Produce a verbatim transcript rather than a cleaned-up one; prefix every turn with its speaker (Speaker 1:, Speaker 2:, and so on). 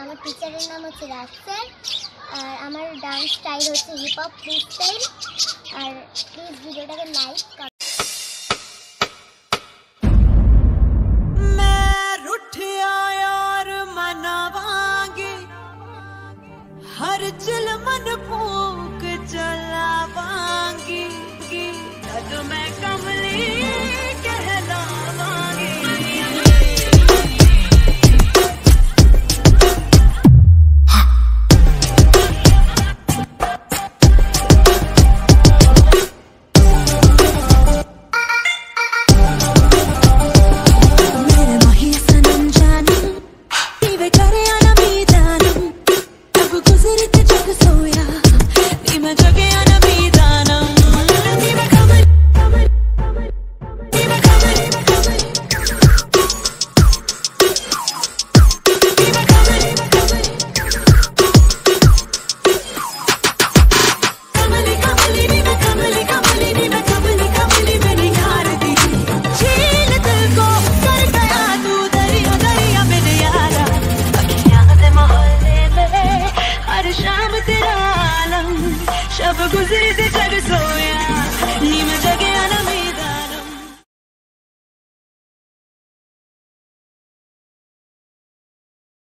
Speaker 1: আমার টিচারের নাম হচ্ছে রাজ স্যার, আর আমার ডান্স স্টাইল হচ্ছে হিপ হপ ফ্রি স্টাইল। আর প্লিজ ভিডিওটাকে লাইক করুন।
Speaker 2: हर चिल मन फूक चलावांगी, जब मैं कमली कहलावांगी। मेरे माही सनम जानम नीवे करे आना मीदानम, अब गुजरते जग सोया नीवे जगे आना मीदानम। नीवे कमल कमल नीवे कमल कमल नीवे कमल कमली कमली नीवे कमली कमली नीवे कमली कमली मेरी यार दी झील दिल को कर गया तू दरिया दरिया मेरे यारा। अखियां दे मोहल्ले में हर शाम तेरा आलम, शब गुजरी ते जग सोया